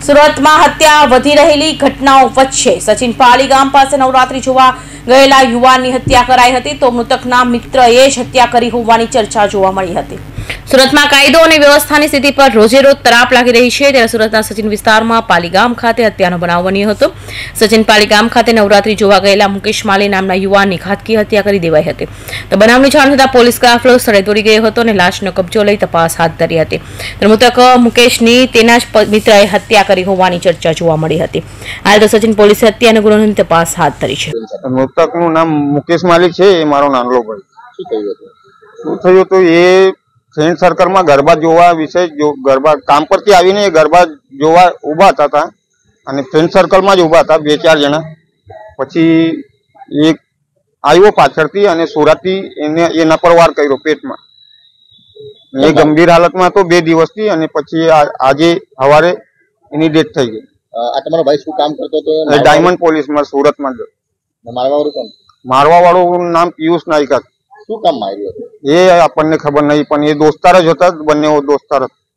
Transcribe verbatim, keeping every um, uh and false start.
સુરતમાં હત્યા વધી રહેલી ઘટનાઓ વચ્ચે સચિન પાલી ગામ પાસે નવરાત્રી જોવા ગયેલા યુવાનની હત્યા કરાઈ હતી તો મૃતકના મિત્રએ જ હત્યા કરી હોવાની ચર્ચા જોવા મળી હતી। સુરતમાં કાયદો અને વ્યવસ્થાની સ્થિતિ પર રોજે રોજ તરાપ લાગી રહી છે ત્યારે સુરતના સચિન વિસ્તારમાં પાલી ગામ ખાતે હત્યાનો બનાવ બન્યો હતો। સચિન પાલી ગામ ખાતે નવરાત્રી જોવા ગયેલા મુકેશ માલી નામના યુવાનની ઘાતકી હત્યા કરી દેવાઈ હતી તો બનાવની જાણ થતાં પોલીસ કાફલો સ્થળે દોડી ગયો હતો અને લાશનો કબજો લઈ તપાસ હાથ ધરી હતી। મૃતક મુકેશની તેના જ મિત્રએ હત્યા કરી હોવાની ચર્ચા જોવા મળી હતી। હાલ તો સચિન પોલીસે હત્યાના ગુનાની તપાસ હાથ ધરી છે। મૃતકનું નામ મુકેશ માલી છે, એ મારો નાનલો ભાઈ। શું થયું હતું? શું થયું હતું એ ફ્રેન્ડ સર્કલમાં ગરબા જોવા વિશે જો ગરબા કામ પરથી આવીને એ ગરબા જોવા ઊભા હતા અને ફ્રેન્ડ સર્કલમાં જ ઊભા હતા બે ચાર જણા। પછી એક આવ્યો પાછળથી અને સુરતથી એને એના પર વાર કર્યો પેટમાં। એ ગંભીર હાલતમાં હતો બે દિવસથી અને પછી આજે સવારે એની ડેથ થઈ ગઈ। આ તમારો ભાઈ શું કામ કરતો હતો? ડાયમંડ પોલીસમાં સુરતમાં જ। મારવા વાળું કોણ? મારવા વાળું નામ પિયુષ નાયકા। શું કામ માર્યું હતું એ આપણને ખબર નહીં, પણ એ દોસ્તાર જ હતા, બંને દોસ્તાર હતા।